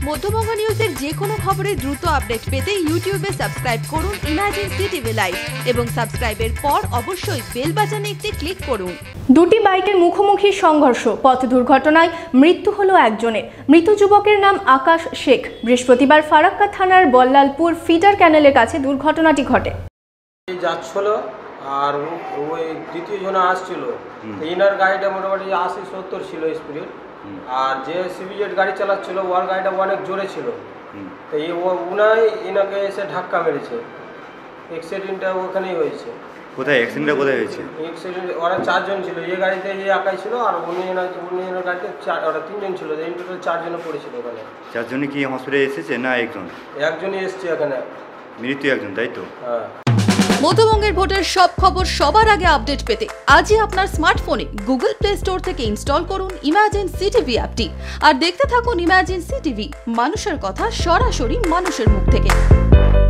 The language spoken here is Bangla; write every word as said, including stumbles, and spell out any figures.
মধ্যবঙ্গ নিউজের যে কোনো খবরের দ্রুত আপডেট পেতে ইউটিউবে সাবস্ক্রাইব করুন ইমাজিন সিটিভি লাইভ এবং সাবস্ক্রাইবের পর অবশ্যই বেল বাটনে একটি ক্লিক করুন। দুটি বাইকের মুখোমুখি সংঘর্ষ, পথ দুর্ঘটনায় মৃত্যু হলো একজনের। মৃত যুবকের নাম আকাশ শেখ। বৃহস্পতিবার ফারাক্কা থানার বল্লালপুর ফিডার ক্যানেলের কাছে দুর্ঘটনাটি ঘটে। যাচ্ছিল আর ওই দ্বিতীয় জন আসছিল, ইনার গাড়িটা মোটামুটি আশি সত্তর ছিল স্পিড, আর যে সিভিজেড গাড়ি চালাচ্ছিল ওর গাড়িটা অনেক জোরে ছিল, তো এই উনাই এনাকে এসে ধাক্কা মেরেছে। অ্যাক্সিডেন্টটা ওখানেই হয়েছে। কোথায় অ্যাক্সিডেন্টটা কোথায় হয়েছে? অ্যাক্সিডেন্ট ওরা চারজন ছিল, এই গাড়িতে এই একাই ছিল, আর উনি উনি এনার গাড়িতে চার ওরা তিনজন ছিল, এই টোটাল চারজনে পড়েছিল ওখানে। চারজনে কি হসপিটালে এসেছে না একজন? একজনই এসছে এখানে, মৃত্যু একজন, তাই তো? হ্যাঁ। মধ্যবঙ্গের ভোটের সব খবর সবার আগে আপডেট পেতে আজই আপনার স্মার্টফোনে গুগল প্লে স্টোর থেকে ইনস্টল করুন ইমাজিন সিটিভি অ্যাপটি আর দেখতে থাকুন ইমাজিন সিটিভি, মানুষের কথা সরাসরি মানুষের মুখ থেকে।